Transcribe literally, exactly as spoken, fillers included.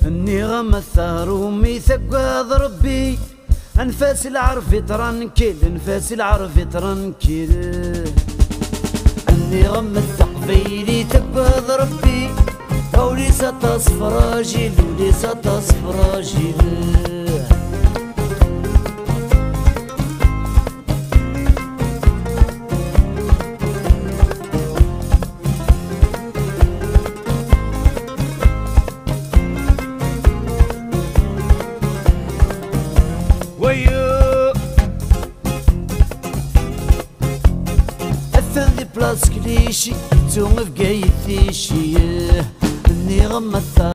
اني غمثار ومي ثقاض ربي انفاس العرف ترنكيل انفاس العرف ترنكيل اني غمث قبيلي ثقاض ربي وليس تصف راجل وليس تصف راجل ويو الثاني بلاس كليشي توم في قايد ثيشي اني غمث